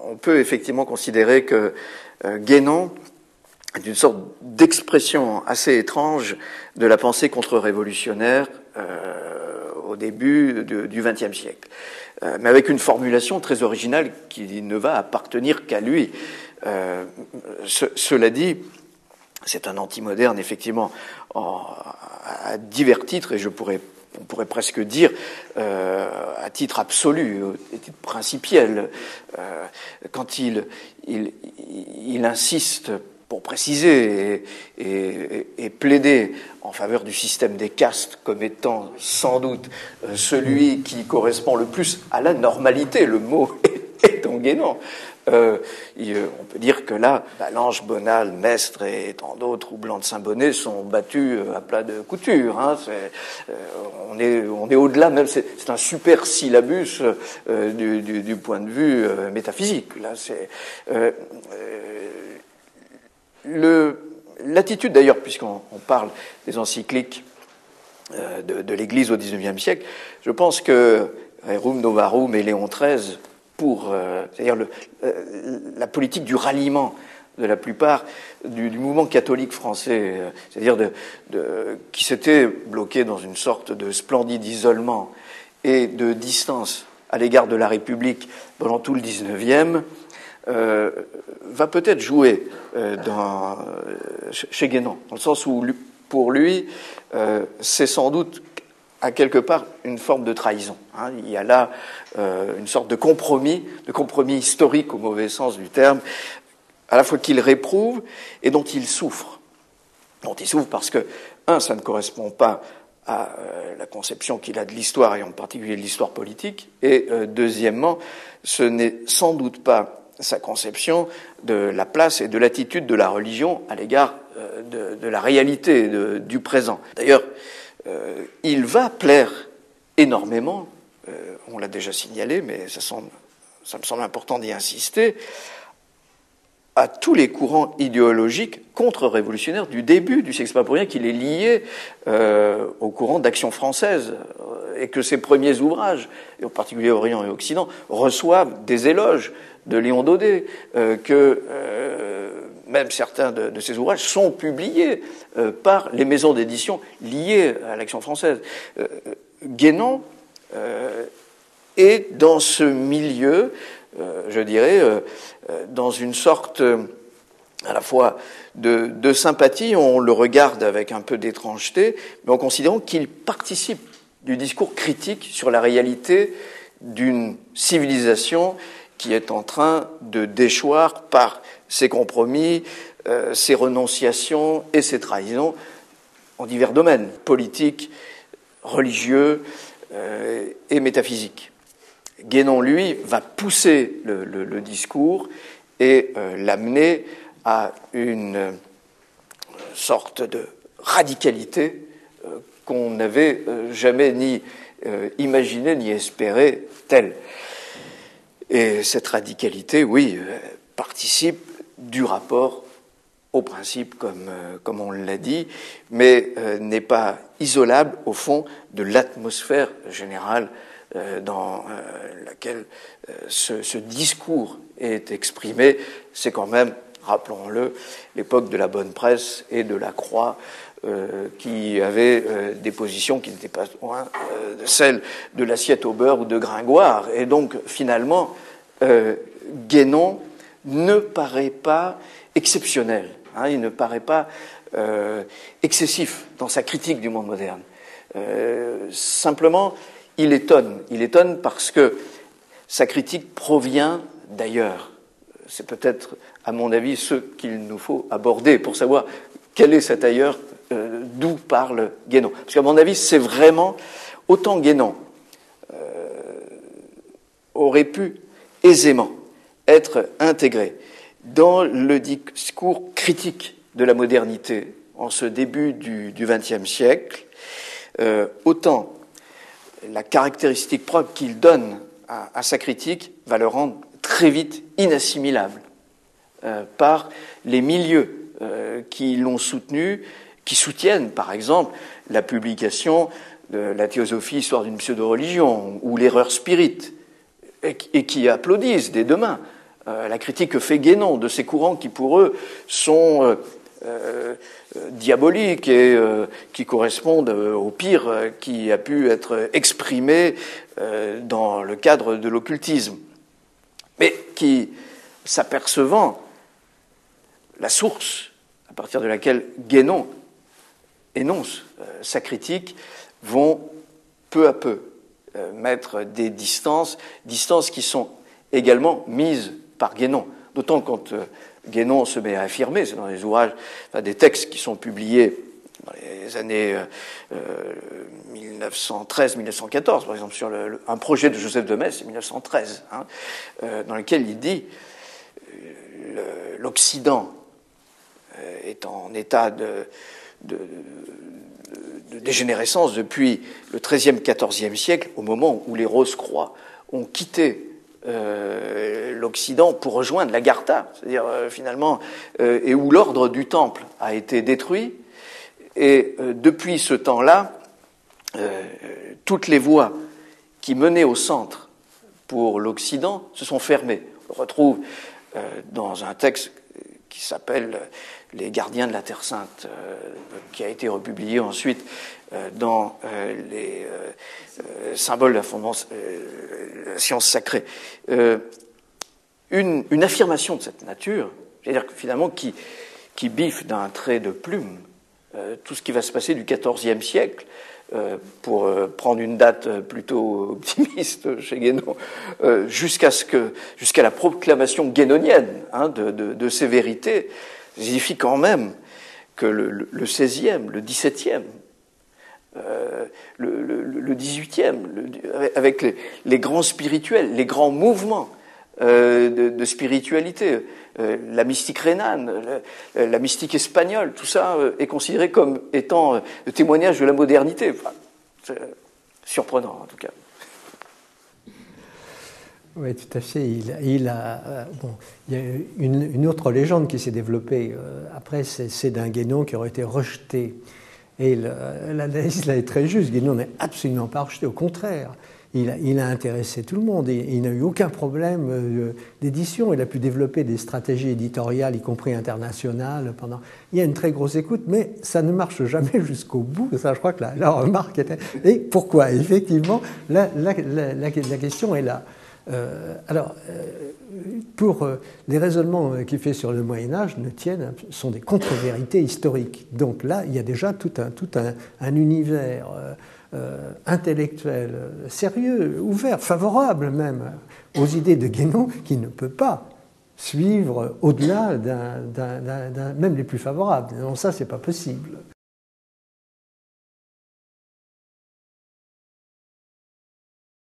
on peut effectivement considérer que Guénon est une sorte d'expression assez étrange de la pensée contre-révolutionnaire au début du XXe siècle, mais avec une formulation très originale qui ne va appartenir qu'à lui. Cela dit, c'est un anti-moderne, effectivement, à divers titres, et on pourrait presque dire à titre absolu, à titre principiel, quand il insiste pour préciser et plaider en faveur du système des castes comme étant sans doute celui qui correspond le plus à la normalité, le mot est en Guénon. On peut dire que là, Lange, Bonal, Mestre et tant d'autres, ou Blanc de Saint-Bonnet, sont battus à plat de couture. Hein. On est au-delà, même c'est un super syllabus du point de vue métaphysique. Là, c'est l'attitude d'ailleurs, puisqu'on parle des encycliques de l'Église au XIXe siècle, je pense que Rerum Novarum et Léon XIII, c'est-à-dire la politique du ralliement de la plupart du mouvement catholique français, c'est-à-dire qui s'était bloqué dans une sorte de splendide isolement et de distance à l'égard de la République pendant tout le XIXe, va peut-être jouer chez Guénon, dans le sens où, pour lui, c'est sans doute à quelque part une forme de trahison. Hein. Il y a là une sorte de compromis historique au mauvais sens du terme, à la fois qu'il réprouve et dont il souffre. Parce que, ça ne correspond pas à la conception qu'il a de l'histoire, et en particulier de l'histoire politique, et deuxièmement, ce n'est sans doute pas sa conception de la place et de l'attitude de la religion à l'égard de la réalité du présent. D'ailleurs, il va plaire énormément, on l'a déjà signalé, mais ça me semble important d'y insister, à tous les courants idéologiques contre-révolutionnaires du début du siècle. C'est pas pour rien qu'il est lié au courant d'action française, et que ses premiers ouvrages, et en particulier Orient et Occident, reçoivent des éloges de Léon Daudet, que même certains de ces ouvrages sont publiés par les maisons d'édition liées à l'Action française. Guénon est dans ce milieu, je dirais, dans une sorte à la fois de sympathie, on le regarde avec un peu d'étrangeté, mais en considérant qu'il participe du discours critique sur la réalité d'une civilisation qui est en train de déchoir par ses compromis, ses renonciations et ses trahisons en divers domaines, politiques, religieux et métaphysiques. Guénon, lui, va pousser le discours et l'amener à une sorte de radicalité qu'on n'avait jamais ni imaginé ni espéré telle. Et cette radicalité, oui, participe du rapport au principe, comme on l'a dit, mais n'est pas isolable, au fond, de l'atmosphère générale dans laquelle ce discours est exprimé. C'est quand même, rappelons-le, l'époque de la bonne presse et de la Croix, qui avait des positions qui n'étaient pas loin de celles de l'Assiette au beurre ou de Gringoire. Et donc, finalement, Guénon ne paraît pas exceptionnel, hein, il ne paraît pas excessif dans sa critique du monde moderne. Simplement, il étonne parce que sa critique provient d'ailleurs. C'est peut-être, à mon avis, ce qu'il nous faut aborder pour savoir quel est cet ailleurs d'où parle Guénon. Parce qu'à mon avis, c'est vraiment, autant Guénon aurait pu aisément être intégré dans le discours critique de la modernité en ce début du XXe siècle, autant la caractéristique propre qu'il donne à sa critique va le rendre très vite inassimilable par les milieux qui l'ont soutenu, qui soutiennent par exemple la publication de la Théosophie, histoire d'une pseudo-religion, ou l'erreur spirite, et qui applaudissent dès demain la critique que fait Guénon de ces courants qui, pour eux, sont diaboliques et qui correspondent au pire qui a pu être exprimé dans le cadre de l'occultisme, mais qui, s'apercevant la source à partir de laquelle Guénon énonce sa critique, vont peu à peu mettre des distances qui sont également mises par Guénon. D'autant quand Guénon se met à affirmer, c'est dans les ouvrages, des textes qui sont publiés dans les années 1913-1914, par exemple, sur un projet de Joseph de Metz, 1913, dans lequel il dit l'Occident est en état de dégénérescence depuis le XIIIe, XIVe siècle, au moment où les Rose-Croix ont quitté l'Occident pour rejoindre l'Agartha, c'est-à-dire finalement, et où l'ordre du Temple a été détruit. Et depuis ce temps-là, toutes les voies qui menaient au centre pour l'Occident se sont fermées. On le retrouve dans un texte qui s'appelle « Les gardiens de la Terre Sainte », qui a été republié ensuite dans les symboles de la science sacrée. Une affirmation de cette nature, c'est-à-dire que finalement qui biffe d'un trait de plume tout ce qui va se passer du XIVe siècle, pour prendre une date plutôt optimiste chez Guénon, jusqu'à la proclamation guénonienne de ces vérités, signifie quand même que le XVIe, le XVIIe, le XVIIIe, avec les grands spirituels, les grands mouvements de spiritualité, la mystique rhénane, la mystique espagnole, tout ça est considéré comme étant le témoignage de la modernité. Enfin, c'est surprenant, en tout cas. Oui, tout à fait. Il y a une autre légende qui s'est développée après, c'est d'un Guénon qui aurait été rejeté. Et l'analyse là est très juste. Guénon n'est absolument pas rejeté, au contraire. Il a intéressé tout le monde. Il n'a eu aucun problème d'édition. Il a pu développer des stratégies éditoriales, y compris internationales. Il y a une très grosse écoute, mais ça ne marche jamais jusqu'au bout. Ça, je crois que la remarque était... Et pourquoi? Effectivement, la question est là. Pour les raisonnements qu'il fait sur le Moyen-Âge sont des contre-vérités historiques. Donc là, il y a déjà tout un univers intellectuel sérieux, ouvert, favorable même aux idées de Guénon, qui ne peut pas suivre au-delà même les plus favorables. Non, ça, c'est pas possible.